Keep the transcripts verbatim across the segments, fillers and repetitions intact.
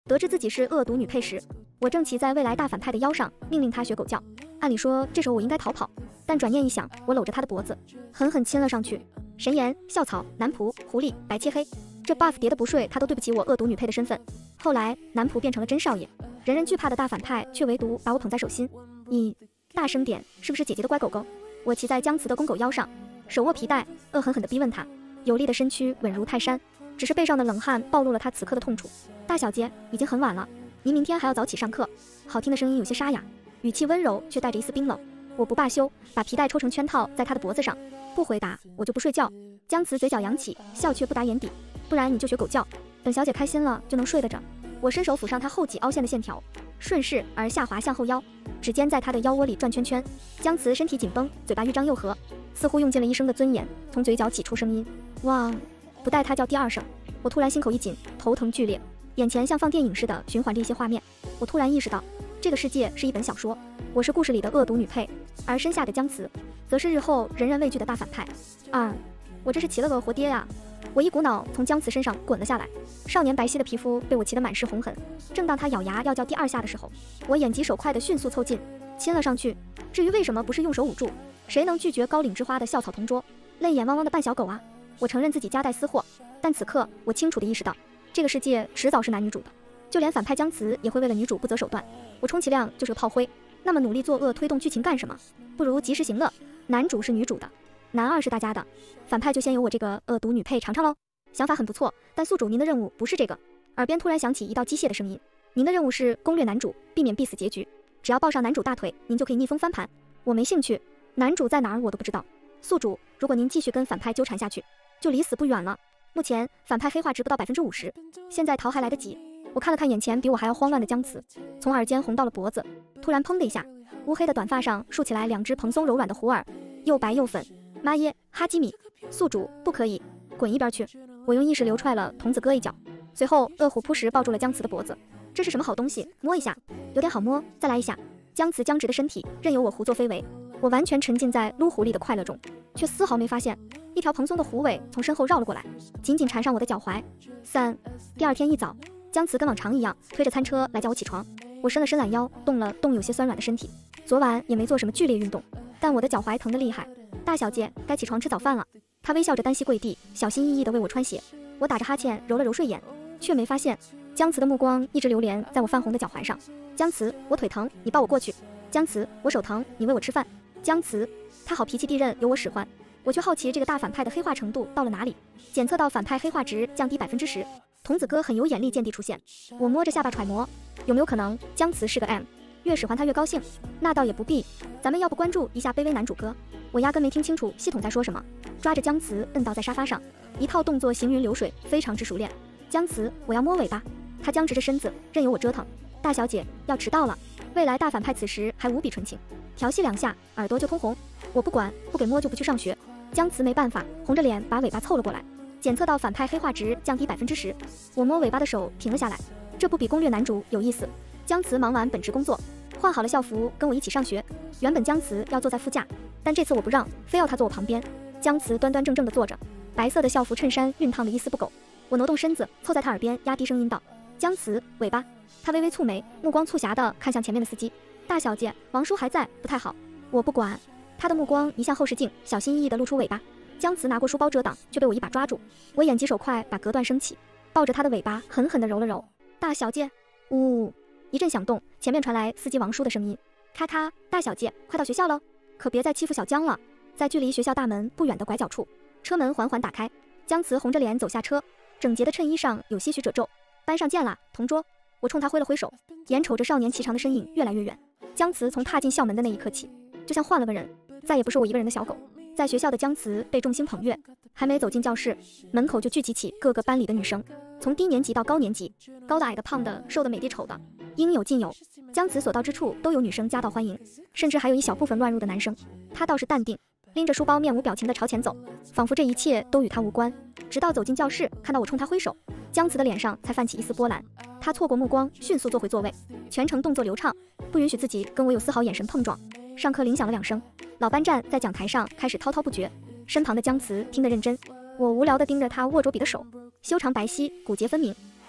得知自己是恶毒女配时，我正骑在未来大反派的腰上，命令他学狗叫。按理说这时候我应该逃跑，但转念一想，我搂着他的脖子，狠狠亲了上去。神颜、校草、男仆、狐狸、白切黑，这 buff 叠得不睡，他都对不起我恶毒女配的身份。后来男仆变成了真少爷，人人惧怕的大反派却唯独把我捧在手心。你大声点，是不是姐姐的乖狗狗？我骑在姜瓷的公狗腰上，手握皮带，恶狠狠地逼问他。有力的身躯稳如泰山，只是背上的冷汗暴露了他此刻的痛楚。大小姐，已经很晚了，您明天还要早起上课。好听的声音有些沙哑，语气温柔却带着一丝冰冷。我不罢休，把皮带抽成圈套在他的脖子上。不回答我就不睡觉。姜瓷嘴角扬起，笑却不达眼底。不然你就学狗叫，等小姐开心了就能睡得着。我伸手抚上他后脊凹陷的线条，顺势而下滑向后腰，指尖在他的腰窝里转圈圈。姜瓷身体紧绷，嘴巴欲张又合，似乎用尽了一生的尊严，从嘴角挤出声音。汪！不待他叫第二声，我突然心口一紧，头疼剧烈，眼前像放电影似的循环着一些画面。我突然意识到，这个世界是一本小说，我是故事里的恶毒女配，而身下的姜瓷则是日后人人畏惧的大反派。二，我这是骑了个活爹呀！我一股脑从姜瓷身上滚了下来，少年白皙的皮肤被我骑得满是红痕。正当他咬牙要叫第二下的时候，我眼疾手快地迅速凑近，亲了上去。至于为什么不是用手捂住，谁能拒绝高岭之花的校草同桌？泪眼汪汪的扮小狗啊！我承认自己夹带私货，但此刻我清楚地意识到，这个世界迟早是男女主的，就连反派姜瓷也会为了女主不择手段。我充其量就是个炮灰，那么努力作恶推动剧情干什么？不如及时行乐。男主是女主的，男二是大家的，反派就先由我这个恶毒女配尝尝喽。想法很不错，但宿主您的任务不是这个。耳边突然响起一道机械的声音，您的任务是攻略男主，避免必死结局，只要抱上男主大腿，您就可以逆风翻盘。我没兴趣，男主在哪儿我都不知道。宿主，如果您继续跟反派纠缠下去，就离死不远了。目前反派黑化值不到百分之五十，现在逃还来得及。我看了看眼前比我还要慌乱的姜瓷，从耳尖红到了脖子，突然砰的一下，乌黑的短发上竖起来两只蓬松柔软的狐耳，又白又粉。妈耶，哈基米！宿主不可以，滚一边去！我用意识流踹了童子哥一脚，随后恶虎扑食抱住了姜瓷的脖子。这是什么好东西？摸一下，有点好摸，再来一下。姜瓷僵直的身体任由我胡作非为，我完全沉浸在撸狐狸的快乐中，却丝毫没发现一条蓬松的狐尾从身后绕了过来，紧紧缠上我的脚踝。三，第二天一早，姜瓷跟往常一样推着餐车来叫我起床。我伸了伸懒腰，动了动有些酸软的身体。昨晚也没做什么剧烈运动，但我的脚踝疼得厉害。大小姐，该起床吃早饭了。她微笑着单膝跪地，小心翼翼地为我穿鞋。我打着哈欠揉了揉睡眼，却没发现姜瓷的目光一直流连在我泛红的脚踝上。姜瓷，我腿疼，你抱我过去。姜瓷，我手疼，你喂我吃饭。姜瓷，他好脾气地任由我使唤，我却好奇这个大反派的黑化程度到了哪里。检测到反派黑化值降低百分之十，童子哥很有眼力见地出现。我摸着下巴揣摩，有没有可能姜瓷是个 M？ 越使唤他越高兴？那倒也不必，咱们要不关注一下卑微男主哥？我压根没听清楚系统在说什么，抓着姜瓷摁倒在沙发上，一套动作行云流水，非常之熟练。姜瓷，我要摸尾巴。他僵直着身子，任由我折腾。大小姐，要迟到了。未来大反派此时还无比纯情，调戏两下耳朵就通红。我不管，不给摸就不去上学。姜瓷没办法，红着脸把尾巴凑了过来。检测到反派黑化值降低百分之十，我摸尾巴的手停了下来。这不比攻略男主有意思。姜瓷忙完本职工作，换好了校服跟我一起上学。原本姜瓷要坐在副驾，但这次我不让，非要他坐我旁边。姜瓷端端正正地坐着，白色的校服衬衫熨烫的一丝不苟。我挪动身子凑在他耳边压低声音道，姜瓷，尾巴。他微微蹙眉，目光促狭地看向前面的司机。大小姐，王叔还在，不太好。我不管。他的目光移向后视镜，小心翼翼地露出尾巴。姜瓷拿过书包遮挡，却被我一把抓住。我眼疾手快，把隔断升起，抱着他的尾巴狠狠地揉了揉。大小姐，呜呜，一阵响动，前面传来司机王叔的声音，咔咔，大小姐，快到学校喽，可别再欺负小姜了。在距离学校大门不远的拐角处，车门缓缓打开，姜瓷红着脸走下车，整洁的衬衣上有些许褶皱。班上见啦，同桌。我冲他挥了挥手，眼瞅着少年颀长的身影越来越远。姜瓷从踏进校门的那一刻起，就像换了个人，再也不是我一个人的小狗。在学校的姜瓷被众星捧月，还没走进教室，门口就聚集起各个班里的女生，从低年级到高年级，高的矮的胖的瘦的美的丑的，应有尽有。姜瓷所到之处都有女生夹道欢迎，甚至还有一小部分乱入的男生。他倒是淡定，拎着书包面无表情地朝前走，仿佛这一切都与他无关。直到走进教室，看到我冲他挥手，姜瓷的脸上才泛起一丝波澜。他错过目光，迅速坐回座位，全程动作流畅，不允许自己跟我有丝毫眼神碰撞。上课铃响了两声，老班战在讲台上开始滔滔不绝，身旁的姜瓷听得认真。我无聊地盯着他握着笔的手，修长白皙，骨节分明。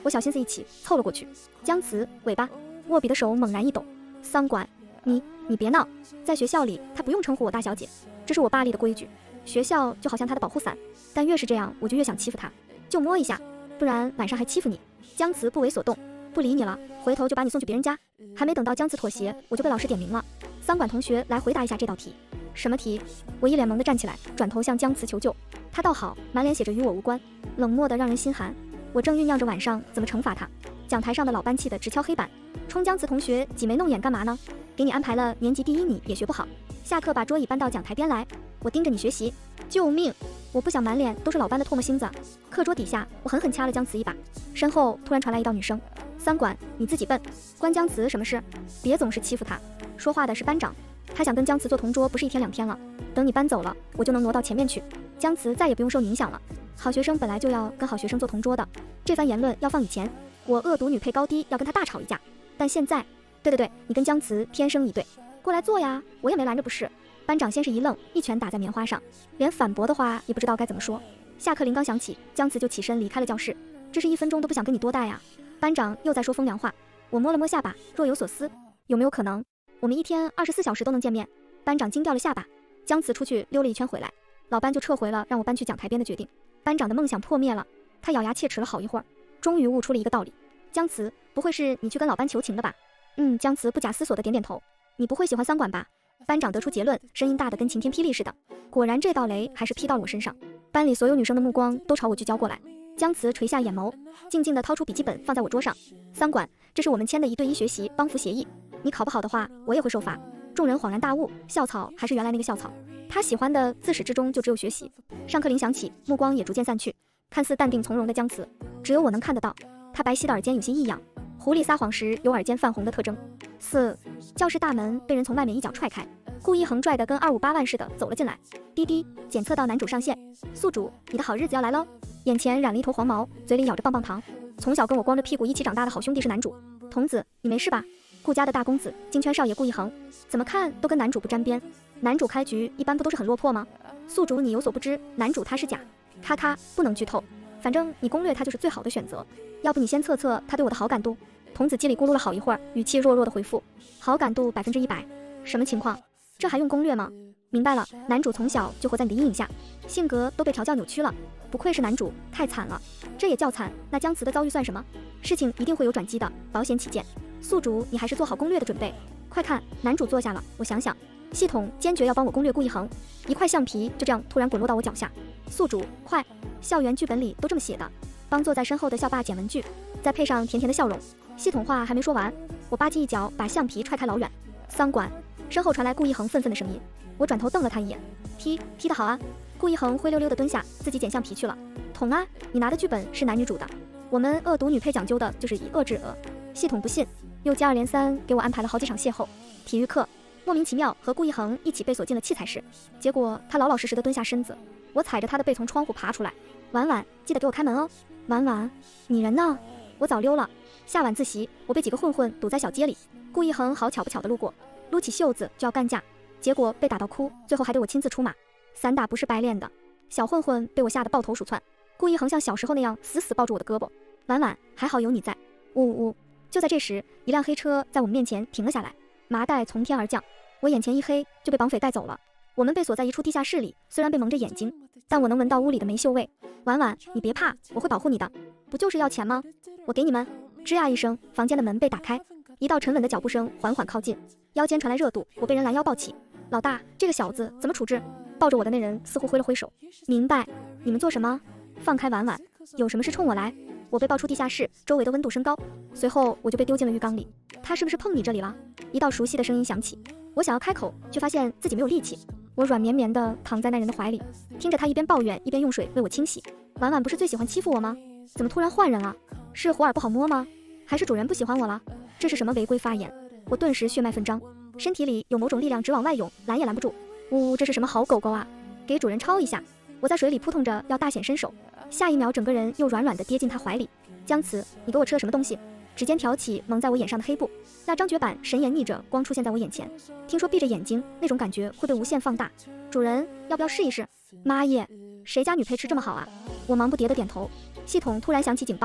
我小心思一起凑了过去。姜慈，尾巴。握笔的手猛然一抖。桑管，你你别闹，在学校里他不用称呼我大小姐，这是我爸立的规矩。学校就好像他的保护伞，但越是这样，我就越想欺负他，就摸一下，不然晚上还欺负你。姜慈不为所动，不理你了，回头就把你送去别人家。还没等到姜慈妥协，我就被老师点名了。桑管同学来回答一下这道题。什么题？我一脸懵地站起来，转头向姜慈求救。他倒好，满脸写着与我无关，冷漠的让人心寒。我正酝酿着晚上怎么惩罚他，讲台上的老班气的直敲黑板，冲姜慈同学挤眉弄眼干嘛呢？给你安排了年级第一，你也学不好，下课把桌椅搬到讲台边来，我盯着你学习。救命！我不想满脸都是老班的唾沫星子。课桌底下，我狠狠掐了姜慈一把，身后突然传来一道女声：三管，你自己笨，关姜慈什么事？别总是欺负他。说话的是班长，他想跟姜慈做同桌不是一天两天了，等你搬走了，我就能挪到前面去，姜慈再也不用受你影响了。好学生本来就要跟好学生做同桌的，这番言论要放以前，我恶毒女配高低要跟他大吵一架，但现在，对对对，你跟姜慈天生一对，过来坐呀，我也没拦着不是。班长先是一愣，一拳打在棉花上，连反驳的话也不知道该怎么说。下课铃刚响起，姜慈就起身离开了教室，这是一分钟都不想跟你多待呀。班长又在说风凉话，我摸了摸下巴，若有所思，有没有可能我们一天二十四小时都能见面？班长惊掉了下巴。姜慈出去溜了一圈回来，老班就撤回了让我搬去讲台边的决定。班长的梦想破灭了，他咬牙切齿了好一会儿，终于悟出了一个道理。姜慈，不会是你去跟老班求情了吧？嗯，姜慈不假思索的点点头。你不会喜欢桑管吧？班长得出结论，声音大得跟晴天霹雳似的。果然这道雷还是劈到了我身上，班里所有女生的目光都朝我聚焦过来。姜慈垂下眼眸，静静地掏出笔记本放在我桌上。桑管，这是我们签的一对一学习帮扶协议，你考不好的话，我也会受罚。众人恍然大悟，校草还是原来那个校草，他喜欢的自始至终就只有学习。上课铃响起，目光也逐渐散去，看似淡定从容的姜慈，只有我能看得到，他白皙的耳尖有些异样，狐狸撒谎时有耳尖泛红的特征。四，教室大门被人从外面一脚踹开，顾一恒拽得跟二五八万似的走了进来。滴滴，检测到男主上线，宿主，你的好日子要来喽！眼前染了一头黄毛，嘴里咬着棒棒糖，从小跟我光着屁股一起长大的好兄弟是男主。童子，你没事吧？顾家的大公子，金圈少爷顾一恒，怎么看都跟男主不沾边。男主开局一般不都是很落魄吗？宿主，你有所不知，男主他是假。咔咔，不能剧透，反正你攻略他就是最好的选择。要不你先测测他对我的好感度。童子叽里咕噜了好一会儿，语气弱弱的回复：好感度百分之一百。什么情况？这还用攻略吗？明白了，男主从小就活在你的阴影下，性格都被调教扭曲了，不愧是男主，太惨了。这也叫惨，那姜慈的遭遇算什么？事情一定会有转机的，保险起见，宿主你还是做好攻略的准备。快看，男主坐下了，我想想，系统坚决要帮我攻略顾一恒。一块橡皮就这样突然滚落到我脚下，宿主快！校园剧本里都这么写的。帮坐在身后的校霸捡文具，再配上甜甜的笑容。系统话还没说完，我吧唧一脚把橡皮踹开老远。桑管，身后传来顾一恒愤愤的声音。我转头瞪了他一眼，踢踢得好啊！顾一恒灰溜溜的蹲下，自己捡橡皮去了。捅啊！你拿的剧本是男女主的，我们恶毒女配讲究的就是以恶制恶。系统不信，又接二连三给我安排了好几场邂逅。体育课莫名其妙和顾一恒一起被锁进了器材室，结果他老老实实的蹲下身子，我踩着他的背从窗户爬出来。婉婉，记得给我开门哦。婉婉，你人呢？我早溜了。下晚自习，我被几个混混堵在小街里，顾一恒好巧不巧的路过，撸起袖子就要干架，结果被打到哭，最后还得我亲自出马。散打不是白练的，小混混被我吓得抱头鼠窜，顾一恒像小时候那样死死抱住我的胳膊。婉婉，还好有你在。呜呜呜！就在这时，一辆黑车在我们面前停了下来，麻袋从天而降，我眼前一黑，就被绑匪带走了。我们被锁在一处地下室里，虽然被蒙着眼睛，但我能闻到屋里的煤锈味。婉婉，你别怕，我会保护你的。不就是要钱吗？我给你们。吱呀一声，房间的门被打开，一道沉稳的脚步声缓缓靠近，腰间传来热度，我被人拦腰抱起。老大，这个小子怎么处置？抱着我的那人似乎挥了挥手。明白。你们做什么？放开婉婉，有什么事冲我来。我被抱出地下室，周围的温度升高，随后我就被丢进了浴缸里。他是不是碰你这里了？一道熟悉的声音响起，我想要开口，却发现自己没有力气。我软绵绵地躺在那人的怀里，听着他一边抱怨一边用水为我清洗。婉婉不是最喜欢欺负我吗？怎么突然换人了？是火耳不好摸吗？还是主人不喜欢我了？这是什么违规发言？我顿时血脉奋张，身体里有某种力量直往外涌，拦也拦不住。呜呜，这是什么好狗狗啊？给主人抄一下！我在水里扑腾着要大显身手，下一秒整个人又软软地跌进他怀里。姜慈，你给我吃了什么东西？指尖挑起蒙在我眼上的黑布，那张绝版神颜逆着光出现在我眼前。听说闭着眼睛那种感觉会被无限放大。主人，要不要试一试？妈耶，谁家女配吃这么好啊？我忙不迭的点头。系统突然响起警报，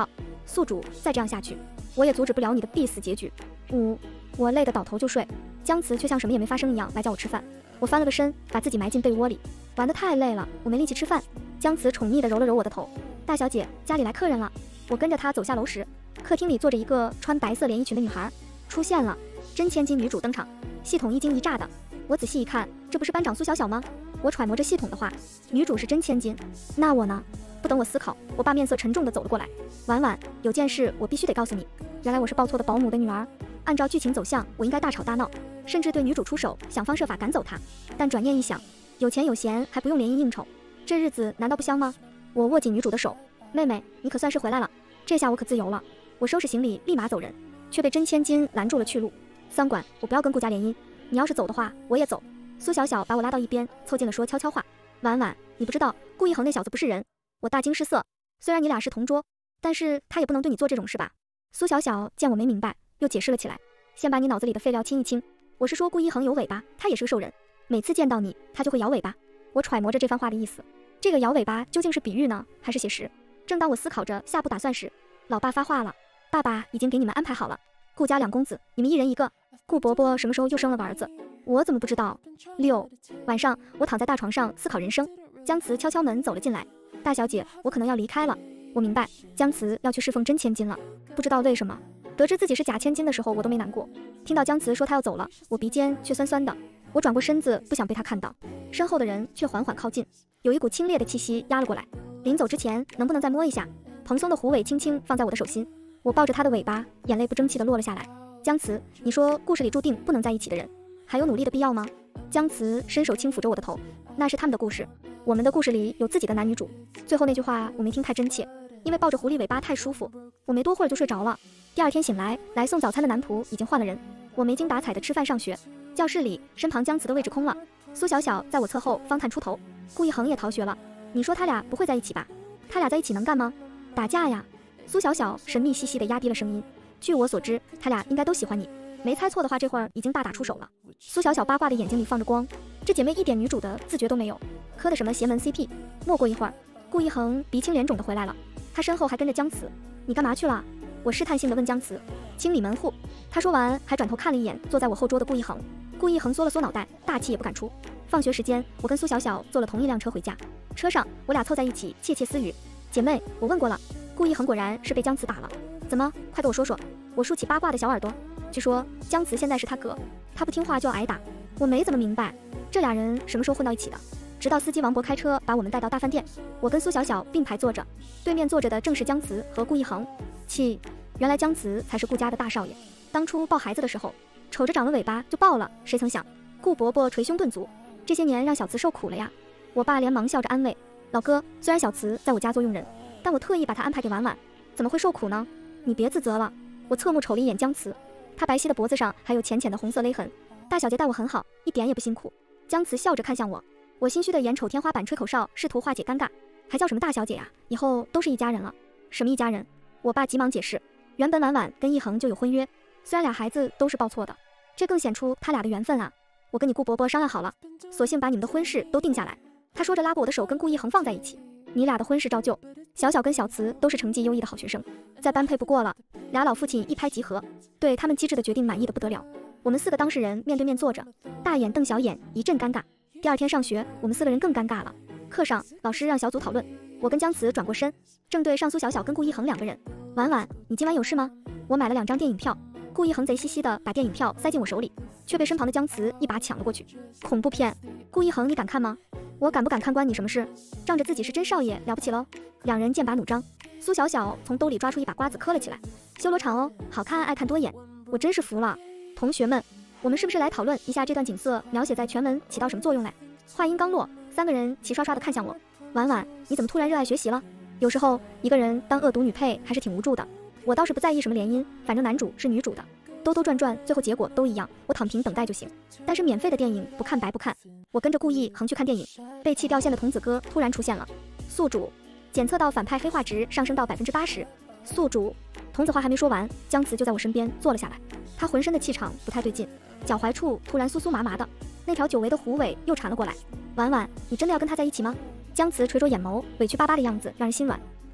宿主，再这样下去，我也阻止不了你的必死结局。五，我累得倒头就睡，姜慈却像什么也没发生一样来叫我吃饭。我翻了个身，把自己埋进被窝里，玩得太累了，我没力气吃饭。姜慈宠溺地揉了揉我的头，大小姐，家里来客人了。我跟着他走下楼时，客厅里坐着一个穿白色连衣裙的女孩，出现了，真千金女主登场。系统一惊一乍的，我仔细一看，这不是班长苏小小吗？我揣摩着系统的话，女主是真千金，那我呢？不等我思考，我爸面色沉重地走了过来。婉婉，有件事我必须得告诉你，原来我是报错的保姆的女儿。按照剧情走向，我应该大吵大闹，甚至对女主出手，想方设法赶走她。但转念一想，有钱有闲还不用联谊应酬，这日子难道不香吗？我握紧女主的手，妹妹，你可算是回来了，这下我可自由了。我收拾行李立马走人，却被真千金拦住了去路。三管，我不要跟顾家联姻，你要是走的话，我也走。苏小小把我拉到一边，凑近了说悄悄话。婉婉，你不知道顾一恒那小子不是人。我大惊失色，虽然你俩是同桌，但是他也不能对你做这种事吧？苏小小见我没明白，又解释了起来。先把你脑子里的废料清一清，我是说顾一恒有尾巴，他也是个兽人，每次见到你，他就会摇尾巴。我揣摩着这番话的意思，这个摇尾巴究竟是比喻呢，还是写实？正当我思考着下步打算时，老爸发话了，爸爸已经给你们安排好了，顾家两公子，你们一人一个。顾伯伯什么时候又生了个儿子？我怎么不知道？六晚上，我躺在大床上思考人生，姜慈敲敲门走了进来。大小姐，我可能要离开了。我明白，姜慈要去侍奉真千金了。不知道为什么，得知自己是假千金的时候，我都没难过。听到姜慈说他要走了，我鼻尖却酸酸的。我转过身子，不想被他看到，身后的人却缓缓靠近，有一股清冽的气息压了过来。临走之前，能不能再摸一下？蓬松的狐尾轻轻放在我的手心，我抱着他的尾巴，眼泪不争气的落了下来。姜慈，你说故事里注定不能在一起的人，还有努力的必要吗？姜慈伸手轻抚着我的头，那是他们的故事，我们的故事里有自己的男女主。最后那句话我没听太真切，因为抱着狐狸尾巴太舒服，我没多会儿就睡着了。第二天醒来，来送早餐的男仆已经换了人，我没精打采的吃饭上学。教室里，身旁姜慈的位置空了，苏小小在我侧后方探出头，顾一恒也逃学了。你说他俩不会在一起吧？他俩在一起能干吗？打架呀。苏小小神秘兮兮的压低了声音，据我所知，他俩应该都喜欢你，没猜错的话，这会儿已经大打出手了。苏小小八卦的眼睛里放着光，这姐妹一点女主的自觉都没有，磕的什么邪门 C P。 没过一会儿，顾一恒鼻青脸肿的回来了，他身后还跟着姜慈。你干嘛去了？我试探性的问姜慈。清理门户。他说完还转头看了一眼坐在我后桌的顾一恒。顾一恒缩了缩脑袋，大气也不敢出。放学时间，我跟苏小小坐了同一辆车回家，车上我俩凑在一起窃窃私语。姐妹，我问过了，顾一恒果然是被姜慈打了。怎么？快给我说说。我竖起八卦的小耳朵。据说姜慈现在是他哥，他不听话就要挨打。我没怎么明白这俩人什么时候混到一起的，直到司机王博开车把我们带到大饭店，我跟苏小小并排坐着，对面坐着的正是姜慈和顾一恒。气，原来姜慈才是顾家的大少爷。当初抱孩子的时候，瞅着长了尾巴就抱了，谁曾想顾伯伯捶胸顿足，这些年让小慈受苦了呀。我爸连忙笑着安慰，老哥，虽然小慈在我家做佣人，但我特意把她安排给婉婉，怎么会受苦呢？你别自责了。我侧目瞅了一眼姜慈，她白皙的脖子上还有浅浅的红色勒痕。大小姐待我很好，一点也不辛苦。姜慈笑着看向我，我心虚的眼瞅天花板吹口哨，试图化解尴尬。还叫什么大小姐呀？以后都是一家人了。什么一家人？我爸急忙解释，原本婉婉跟一恒就有婚约，虽然俩孩子都是抱错的，这更显出他俩的缘分啊。我跟你顾伯伯商量好了，索性把你们的婚事都定下来。他说着拉过我的手跟顾一恒放在一起，你俩的婚事照旧。小小跟小慈都是成绩优异的好学生，再般配不过了。俩老父亲一拍即合，对他们机智的决定满意的不得了。我们四个当事人面对面坐着，大眼瞪小眼，一阵尴尬。第二天上学，我们四个人更尴尬了。课上，老师让小组讨论，我跟姜慈转过身，正对上苏小小跟顾一恒两个人。婉婉，你今晚有事吗？我买了两张电影票。顾一恒贼兮兮的把电影票塞进我手里，却被身旁的姜慈一把抢了过去。恐怖片。顾一恒，你敢看吗？我敢不敢看关你什么事？仗着自己是真少爷了不起喽？两人剑拔弩张。苏小小从兜里抓出一把瓜子磕了起来。修罗场哦，好看爱看多眼。我真是服了。同学们，我们是不是来讨论一下这段景色描写在全文起到什么作用嘞？话音刚落，三个人齐刷刷的看向我。婉婉，你怎么突然热爱学习了？有时候一个人当恶毒女配还是挺无助的。我倒是不在意什么联姻，反正男主是女主的，兜兜转转最后结果都一样，我躺平等待就行。但是免费的电影不看白不看。我跟着顾一恒去看电影，被气掉线的童子哥突然出现了。宿主检测到反派黑化值上升到百分之八十。宿主，童子话还没说完，姜慈就在我身边坐了下来。他浑身的气场不太对劲，脚踝处突然酥酥麻麻的，那条久违的狐尾又缠了过来。婉婉，你真的要跟他在一起吗？姜慈垂着眼眸，委屈巴巴的样子让人心软。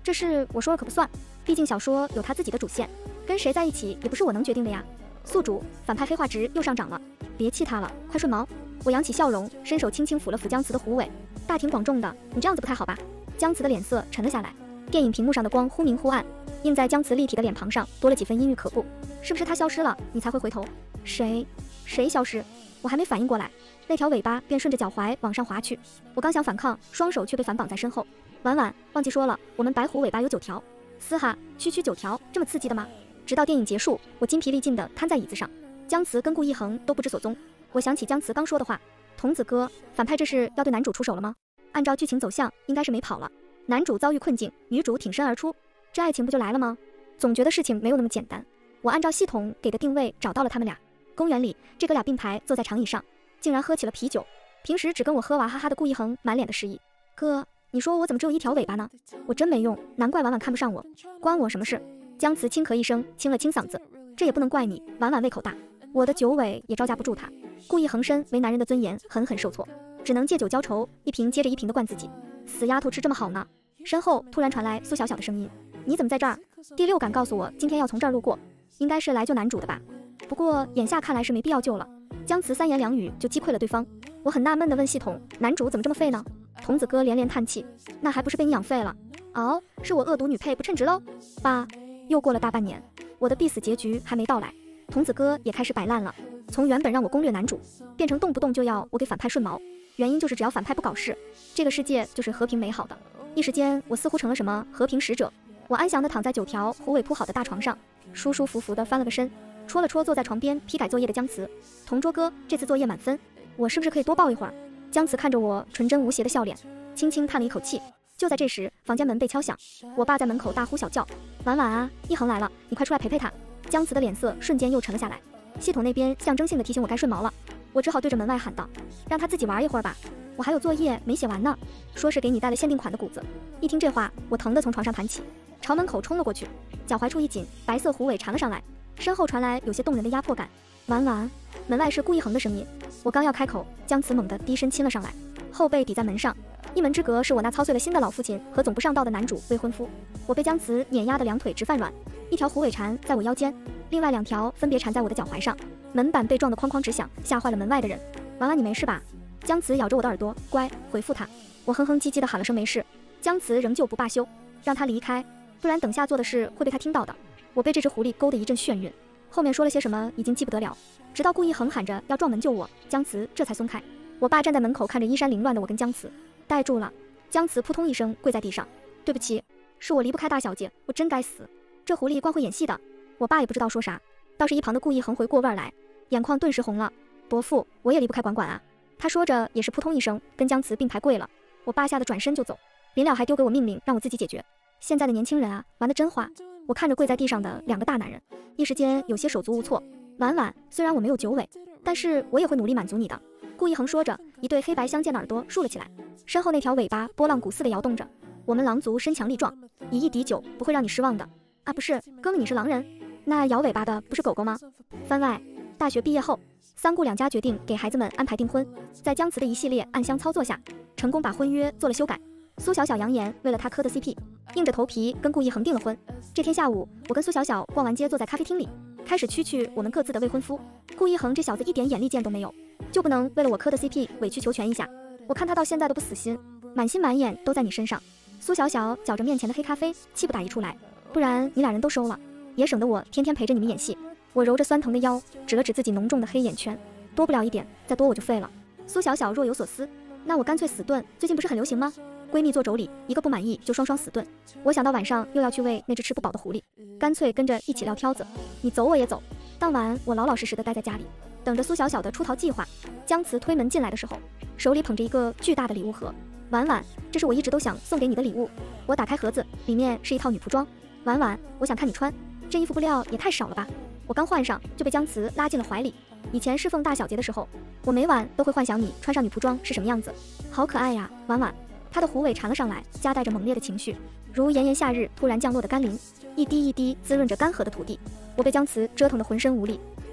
这事我说了可不算，毕竟小说有他自己的主线，跟谁在一起也不是我能决定的呀。宿主，反派黑化值又上涨了，别气他了，快顺毛。我扬起笑容，伸手轻轻抚了抚姜慈的狐尾。大庭广众的，你这样子不太好吧？姜慈的脸色沉了下来，电影屏幕上的光忽明忽暗，映在姜慈立体的脸庞上多了几分阴郁可怖。是不是他消失了，你才会回头？谁？谁消失？我还没反应过来，那条尾巴便顺着脚踝往上滑去。我刚想反抗，双手却被反绑在身后。婉婉，忘记说了，我们白虎尾巴有九条。嘶哈，区区九条，这么刺激的吗？直到电影结束，我筋疲力尽地瘫在椅子上，姜慈跟顾一恒都不知所踪。我想起姜慈刚说的话，童子哥，反派这是要对男主出手了吗？按照剧情走向，应该是没跑了。男主遭遇困境，女主挺身而出，这爱情不就来了吗？总觉得事情没有那么简单。我按照系统给的定位找到了他们俩。公园里，这哥俩并排坐在长椅上，竟然喝起了啤酒。平时只跟我喝娃哈哈的顾一恒满脸的失意。哥，你说我怎么只有一条尾巴呢？我真没用，难怪婉婉看不上我，关我什么事？姜慈轻咳一声，清了清嗓子，这也不能怪你，婉婉胃口大，我的酒尾也招架不住他。顾一恒身为男人的尊严狠狠受挫，只能借酒浇愁，一瓶接着一瓶的灌自己。死丫头吃这么好呢？身后突然传来苏小小的声音，你怎么在这儿？第六感告诉我今天要从这儿路过，应该是来救男主的吧。不过眼下看来是没必要救了。姜慈三言两语就击溃了对方。我很纳闷地问系统，男主怎么这么废呢？童子哥连连叹气，那还不是被你养废了？哦，是我恶毒女配不称职喽。爸，又过了大半年，我的必死结局还没到来，童子哥也开始摆烂了，从原本让我攻略男主，变成动不动就要我给反派顺毛，原因就是只要反派不搞事，这个世界就是和平美好的。一时间我似乎成了什么和平使者。我安详地躺在九条虎尾铺好的大床上，舒舒服服地翻了个身，戳了戳坐在床边批改作业的姜慈。同桌哥，这次作业满分，我是不是可以多抱一会儿？姜慈看着我纯真无邪的笑脸，轻轻叹了一口气。就在这时，房间门被敲响，我爸在门口大呼小叫，婉婉啊，一恒来了，你快出来陪陪他。姜慈的脸色瞬间又沉了下来。系统那边象征性的提醒我该顺毛了，我只好对着门外喊道，让他自己玩一会儿吧，我还有作业没写完呢。说是给你带了限定款的谷子。一听这话，我疼得从床上弹起，朝门口冲了过去，脚踝处一紧，白色狐尾缠了上来，身后传来有些动人的压迫感。婉婉，门外是顾一恒的声音。我刚要开口，姜慈猛地低身亲了上来，后背抵在门上，一门之隔是我那操碎了心的老父亲和总不上道的男主未婚夫。我被姜慈碾压的两腿直犯软，一条狐尾缠在我腰间，另外两条分别缠在我的脚踝上。门板被撞得哐哐直响，吓坏了门外的人。婉婉，你没事吧？姜慈咬着我的耳朵，乖，回复他。我哼哼唧唧的喊了声没事。姜慈仍旧不罢休，让他离开，不然等下做的事会被他听到的。我被这只狐狸勾得一阵眩晕，后面说了些什么已经记不得了，直到顾一恒喊着要撞门救我，姜慈这才松开。我爸站在门口看着衣衫凌乱的我跟姜慈，呆住了。姜慈扑通一声跪在地上，对不起，是我离不开大小姐，我真该死，这狐狸光会演戏的。我爸也不知道说啥，倒是一旁的顾一恒回过味儿来，眼眶顿时红了。伯父，我也离不开管管啊。他说着也是扑通一声跟姜慈并排跪了。我爸吓得转身就走，临了还丢给我命令让我自己解决。现在的年轻人啊，玩得真花。我看着跪在地上的两个大男人，一时间有些手足无措。婉婉，虽然我没有九尾，但是我也会努力满足你的。顾一恒说着，一对黑白相间的耳朵竖了起来，身后那条尾巴波浪鼓似的摇动着。我们狼族身强力壮，以一敌九不会让你失望的。啊，不是，哥们你是狼人，那摇尾巴的不是狗狗吗？番外，大学毕业后，三顾两家决定给孩子们安排订婚，在姜慈的一系列暗箱操作下，成功把婚约做了修改。苏小小扬言为了他磕的 C P， 硬着头皮跟顾一恒订了婚。这天下午，我跟苏小小逛完街，坐在咖啡厅里，开始蛐蛐我们各自的未婚夫。顾一恒这小子一点眼力见都没有，就不能为了我磕的 C P 委曲求全一下？我看他到现在都不死心，满心满眼都在你身上。苏小小搅着面前的黑咖啡，气不打一处来，不然你俩人都收了，也省得我天天陪着你们演戏。我揉着酸疼的腰，指了指自己浓重的黑眼圈，多不了一点，再多我就废了。苏小小若有所思，那我干脆死炖，最近不是很流行吗？闺蜜做妯娌，一个不满意就双双死炖。我想到晚上又要去喂那只吃不饱的狐狸，干脆跟着一起撂挑子，你走我也走。当晚我老老实实的待在家里，等着苏小小的出逃计划。姜慈推门进来的时候，手里捧着一个巨大的礼物盒。婉婉，这是我一直都想送给你的礼物。我打开盒子，里面是一套女仆装。婉婉，我想看你穿，这衣服布料也太少了吧。我刚换上就被姜慈拉进了怀里。以前侍奉大小姐的时候，我每晚都会幻想你穿上女仆装是什么样子，好可爱呀，婉婉。他的狐尾缠了上来，夹带着猛烈的情绪，如炎炎夏日突然降落的甘霖，一滴一滴滋润着干涸的土地。我被姜慈折腾得浑身无力，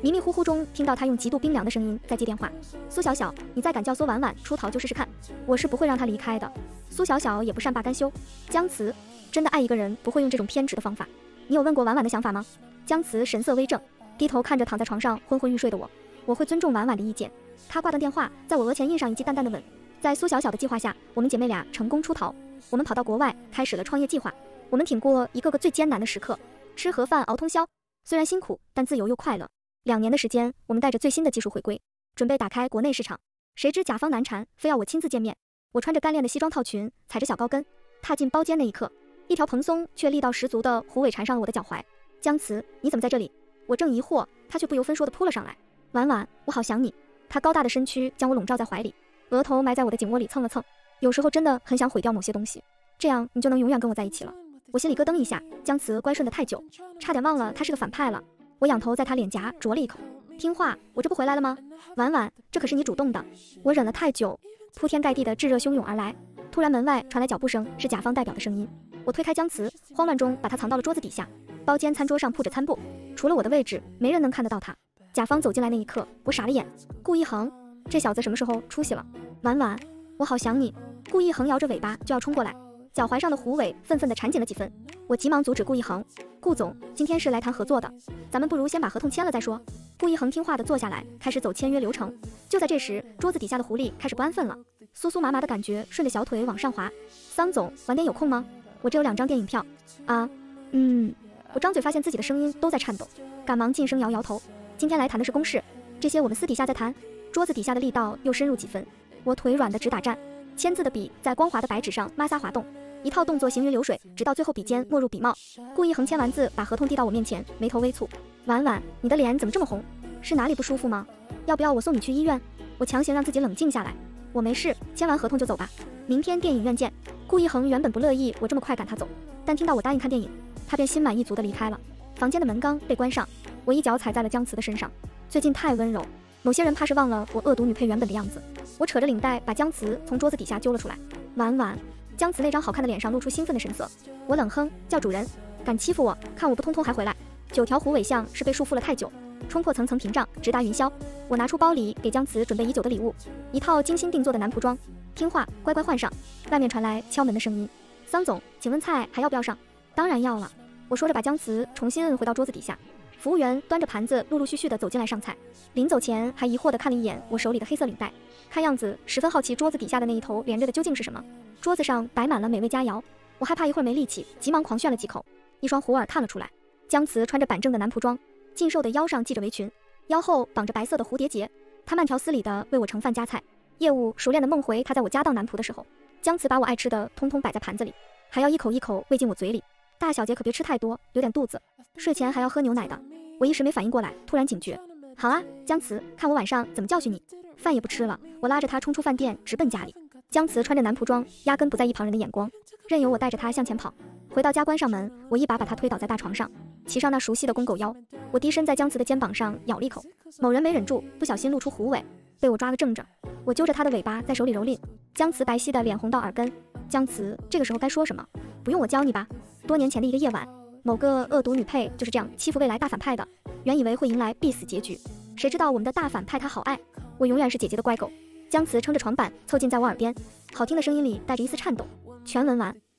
迷迷糊糊中听到他用极度冰凉的声音在接电话。苏小小，你再敢叫苏婉婉出逃就试试看，我是不会让她离开的。苏小小也不善罢甘休。姜慈，真的爱一个人不会用这种偏执的方法。你有问过婉婉的想法吗？姜慈神色微正，低头看着躺在床上昏昏欲睡的我。我会尊重婉婉的意见。他挂断电话，在我额前印上一记淡淡的吻。在苏小小的计划下，我们姐妹俩成功出逃。我们跑到国外，开始了创业计划。我们挺过一个个最艰难的时刻，吃盒饭熬通宵，虽然辛苦，但自由又快乐。两年的时间，我们带着最新的技术回归，准备打开国内市场。谁知甲方难缠，非要我亲自见面。我穿着干练的西装套裙，踩着小高跟，踏进包间那一刻，一条蓬松却力道十足的虎尾缠上了我的脚踝。姜慈，你怎么在这里？我正疑惑，他却不由分说地扑了上来。婉婉，我好想你。他高大的身躯将我笼罩在怀里，额头埋在我的颈窝里蹭了蹭。有时候真的很想毁掉某些东西，这样你就能永远跟我在一起了。我心里咯噔一下，姜慈乖顺得太久，差点忘了他是个反派了。我仰头在他脸颊啄了一口，听话，我这不回来了吗？婉婉，这可是你主动的。我忍了太久，铺天盖地的炙热汹涌而来。突然门外传来脚步声，是甲方代表的声音。我推开姜慈，慌乱中把他藏到了桌子底下。包间餐桌上铺着餐布，除了我的位置，没人能看得到他。甲方走进来那一刻，我傻了眼。顾一恒，这小子什么时候出息了？婉婉，我好想你。顾一恒摇着尾巴就要冲过来，脚踝上的虎尾愤愤地缠紧了几分。我急忙阻止顾一恒，顾总，今天是来谈合作的，咱们不如先把合同签了再说。顾一恒听话地坐下来，开始走签约流程。就在这时，桌子底下的狐狸开始不安分了，酥酥麻麻的感觉顺着小腿往上滑。桑总，晚点有空吗？我这有两张电影票。啊，嗯。我张嘴发现自己的声音都在颤抖，赶忙轻声摇摇头。今天来谈的是公事，这些我们私底下再谈。桌子底下的力道又深入几分，我腿软得直打颤。签字的笔在光滑的白纸上摩挲滑动，一套动作行云流水，直到最后笔尖没入笔帽。顾一恒签完字，把合同递到我面前，眉头微蹙。婉婉，你的脸怎么这么红？是哪里不舒服吗？要不要我送你去医院？我强行让自己冷静下来。我没事，签完合同就走吧，明天电影院见。顾一恒原本不乐意我这么快赶他走，但听到我答应看电影，他便心满意足地离开了。房间的门刚被关上，我一脚踩在了姜慈的身上。最近太温柔，某些人怕是忘了我恶毒女配原本的样子。我扯着领带把姜慈从桌子底下揪了出来。婉婉，姜慈那张好看的脸上露出兴奋的神色。我冷哼，叫主人，敢欺负我，看我不通通还回来。九条虎尾象是被束缚了太久，冲破层层屏障，直达云霄。我拿出包里给姜慈准备已久的礼物，一套精心定做的男仆装，听话，乖乖换上。外面传来敲门的声音。桑总，请问菜还要不要上？当然要了。我说着把姜慈重新摁回到桌子底下。服务员端着盘子陆陆续续地走进来上菜，临走前还疑惑地看了一眼我手里的黑色领带，看样子十分好奇桌子底下的那一头连着的究竟是什么。桌子上摆满了美味佳肴，我害怕一会儿没力气，急忙狂炫了几口。一双虎耳探了出来。姜慈穿着板正的男仆装，劲瘦的腰上系着围裙，腰后绑着白色的蝴蝶结。他慢条斯理地为我盛饭夹菜，业务熟练的梦回他在我家当男仆的时候。姜慈把我爱吃的通通摆在盘子里，还要一口一口喂进我嘴里。大小姐可别吃太多，有点肚子，睡前还要喝牛奶的。我一时没反应过来，突然警觉。好啊，姜慈，看我晚上怎么教训你。饭也不吃了，我拉着他冲出饭店，直奔家里。姜慈穿着男仆装，压根不在意旁人的眼光，任由我带着他向前跑。回到家关上门，我一把把他推倒在大床上，骑上那熟悉的公狗腰。我低身在姜慈的肩膀上咬了一口，某人没忍住，不小心露出虎尾，被我抓个正着。我揪着他的尾巴在手里蹂躏，姜慈白皙的脸红到耳根。姜慈，这个时候该说什么？不用我教你吧。多年前的一个夜晚，某个恶毒女配就是这样欺负未来大反派的，原以为会迎来必死结局，谁知道我们的大反派他好爱我，永远是姐姐的乖狗。姜慈撑着床板凑近在我耳边，好听的声音里带着一丝颤抖。全文完。